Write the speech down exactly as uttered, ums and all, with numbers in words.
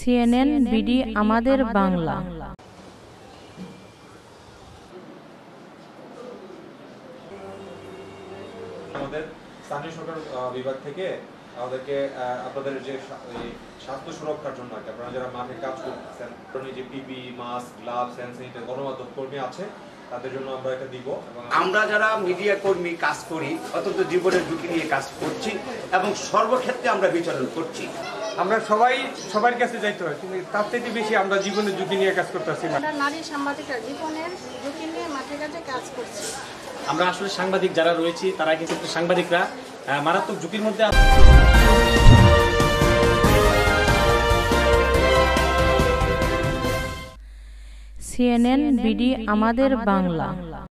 CNN BD আমাদের বাংলা। আমাদের স্থানীয় সরকার বিভাগ থেকে আমাদেরকে আপনাদের যে স্বাস্থ্য সুরক্ষার জন্য আপনারা যারা মাঠে কাজ করতেছেন যে P P, mask, gloves, hand sanitiser, গণমাধ্যম কর্মী আছে তাদের জন্য আমরা এটা দিব। আমরা যারা মিডিয়া কর্মী কাজ করি অত্যন্ত জীবনের ঝুঁকি নিয়ে কাজ করছি এবং সর্বক্ষেত্রে আমরা বিচরণ করছি। আমরা সবাই সবার কাছে যাইতে হয়, কিন্তু তার থেকে বেশি আমরা জীবনের ঝুঁকি নিয়ে কাজ করতেছি। আমরা নারী সাংবাদিকরা জীবনের ঝুঁকি নিয়ে মাঠে কাজে কাজ করছি। আমরা আসলে সাংবাদিক যারা রয়েছি তারা কিন্তু সাংবাদিকরা মারাত্মক ঝুঁকির মধ্যে। সিএনএন বিডি আমাদের বাংলা।